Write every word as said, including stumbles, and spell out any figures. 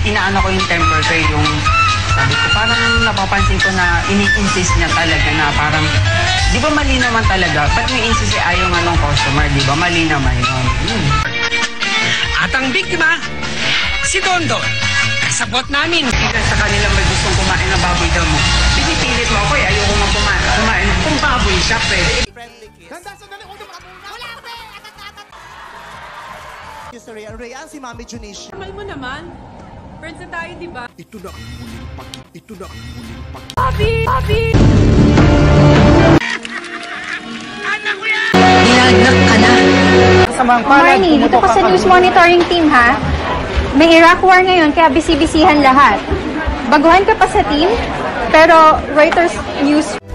inaano ko yung temper ko, yung sabi ko, parang napapansin ko na ini-insist niya talaga na parang, di ba mali naman talaga? Ba't may insist eh, ayaw nga ng customer, di ba? Mali naman yun. Hmm. At ang biktima, si Dondon. Kasabot namin. Ilan sa kanila may gustong kumain ng baboy daw mo. Pinipilit mo ako eh, ayoko nga kumain. Kumain kung baboy shop eh. Ganda, sandali, huwag yung makabuna. Wala, pre! Yes, Rhea. Rhea, si Mami Junicia. Mahal mo naman. Friends na tayo, di ba? Ito na ang muling paki. Ito na ang muling paki. Bobby! Bobby! Anak ko yan! Nilagnak ka na. Marnie, dito ka sa news monitoring team, ha? May Iraq war ngayon, kaya bisi-bisihan lahat. Baguhan ka pa sa team, pero Reuters News